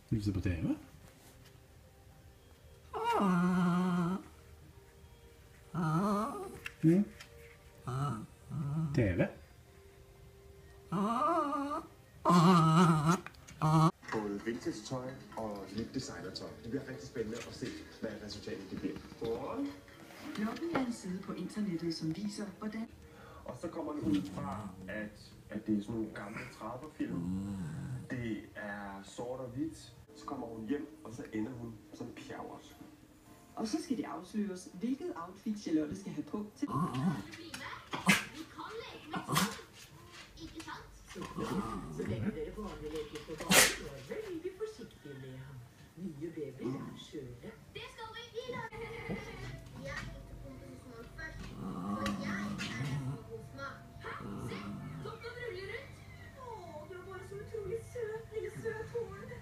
Vil du se på TV? Ja. TV? Både vintage-tøj og nyt designertøj. Det bliver rigtig spændende at se, hvad resultatet det bliver. Bloggen er en side på internettet, som viser, hvordan... Og så kommer det ud fra, at det er sådan nogle gamle 30'er-film. Det er sort og hvidt. Så kommer hun hjem, og så ender hun som pjavret. Og så skal det afsløres, hvilket outfit Charlotte skal have på til... Så lenge dere vanlig leker på banen, så er veldig forsiktige med ham. Nye babyer er skjønne. Det skal vi i dag! Jeg gikk til komposisjonen først, for jeg er komposisjon. Hæ? Se, toppen ruller rundt. Åh, du er bare så utrolig søt, lille søt horn.